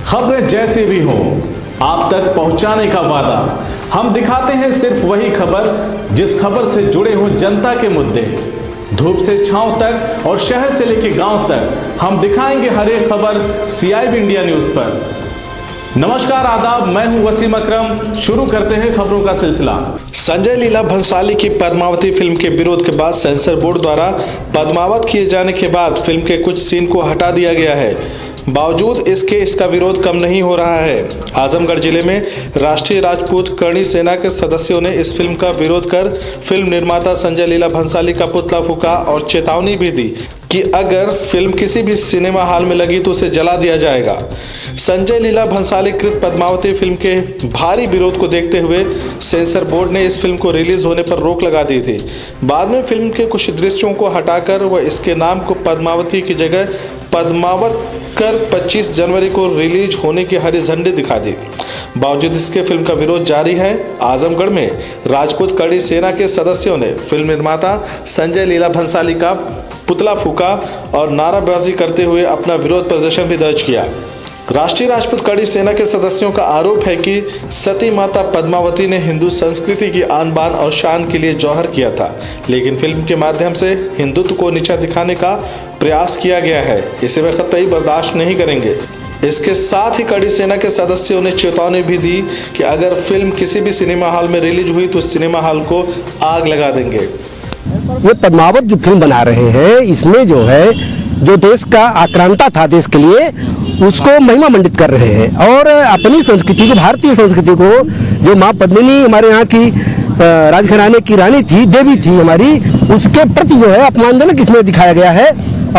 खबरें जैसी भी हो आप तक पहुंचाने का वादा। हम दिखाते हैं सिर्फ वही खबर जिस खबर से जुड़े हों जनता के मुद्दे। धूप से छांव तक और शहर से लेकर गांव तक हम दिखाएंगे हर एक खबर CIB इंडिया न्यूज पर। नमस्कार, आदाब, मैं हूं वसीम अकरम। शुरू करते हैं खबरों का सिलसिला। संजय लीला भंसाली की पद्मावती फिल्म के विरोध के बाद सेंसर बोर्ड द्वारा पद्मावत किए जाने के बाद फिल्म के कुछ सीन को हटा दिया गया है। बावजूद इसके इसका विरोध कम नहीं हो रहा है। आजमगढ़ जिले में राष्ट्रीय राजपूत करणी सेना के सदस्यों ने इस फिल्म का विरोध कर फिल्म निर्माता संजय लीला भंसाली का पुतला फूंका और चेतावनी भी दी कि अगर फिल्म किसी भी सिनेमा हॉल में लगी तो उसे जला दिया जाएगा। संजय लीला भंसाली कृत पद्मावती फिल्म के भारी विरोध को देखते हुए सेंसर बोर्ड ने इस फिल्म को रिलीज होने पर रोक लगा दी थी। बाद में फिल्म के कुछ दृश्यों को हटाकर व इसके नाम को पद्मावती की जगह पद्मावत कर 25 जनवरी को रिलीज होने की हरी झंडी दिखा दी। बावजूद इसके फिल्म का विरोध जारी है। आजमगढ़ में राजपूत करणी सेना के सदस्यों ने फिल्म निर्माता संजय लीला भंसाली का पुतला फूंका और नाराबाजी करते हुए अपना विरोध प्रदर्शन भी दर्ज किया। राष्ट्रीय राजपूत करणी सेना के सदस्यों का आरोप है कि सती माता पद्मावती ने हिंदू संस्कृति की आन बान और शान के लिए जौहर किया था, लेकिन फिल्म के माध्यम से हिंदुत्व को नीचा दिखाने का प्रयास किया गया है। इसे वे कतई बर्दाश्त नहीं करेंगे। इसके साथ ही करणी सेना के सदस्यों ने चेतावनी भी दी कि अगर फिल्म किसी भी सिनेमा हॉल में रिलीज हुई तो सिनेमा हॉल को आग लगा देंगे। ये पद्मावत जो फिल्म बना रहे हैं, इसमें जो है जो देश का आक्रांता था देश के लिए, उसको महिमा मंडित कर रहे हैं और अपनी संस्कृति को, भारतीय संस्कृति को, जो माँ पद्मिनी हमारे यहाँ की राजघराने की रानी थी, देवी थी हमारी, उसके प्रति जो है अपमानजनक इसमें दिखाया गया है।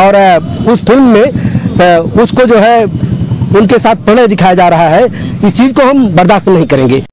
और उस फिल्म में उसको जो है उनके साथ प्रणय दिखाया जा रहा है। इस चीज़ को हम बर्दाश्त नहीं करेंगे।